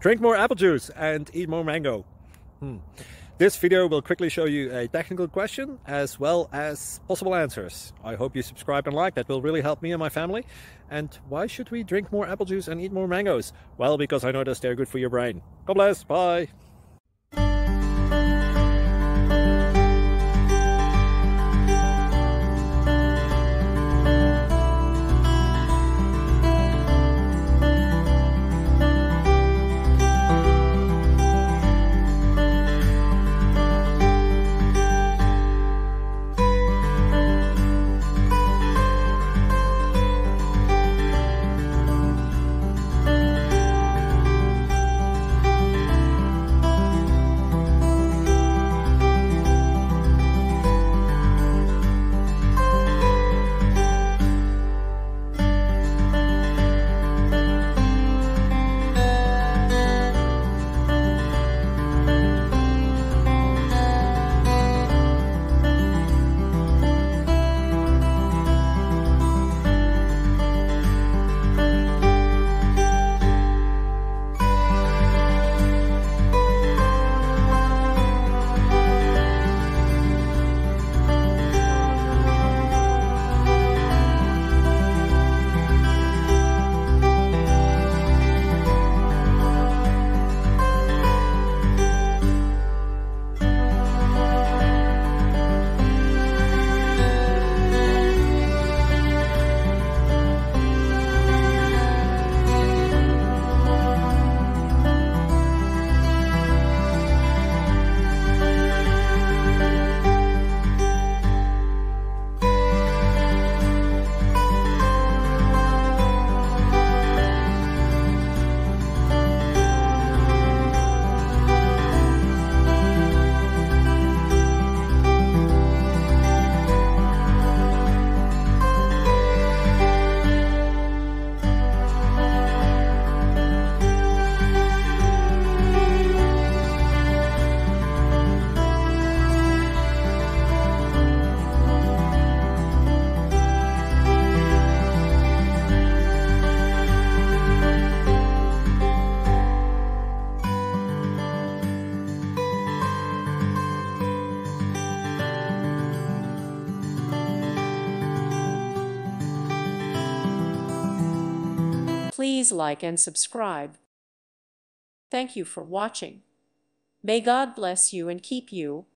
Drink more apple juice and eat more mango. This video will quickly show you a technical question as well as possible answers. I hope you subscribe and like, that will really help me and my family. And why should we drink more apple juice and eat more mangoes? Well, because I noticed they're good for your brain. God bless, bye. Please like and subscribe. Thank you for watching. May God bless you and keep you.